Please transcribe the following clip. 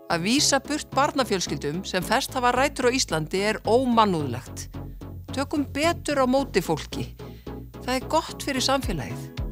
Að vísa burt barnafjölskyldum sem fest hafa rætur á Íslandi ómannúðlegt. Tökum betur á móti fólki. Það gott fyrir samfélagið.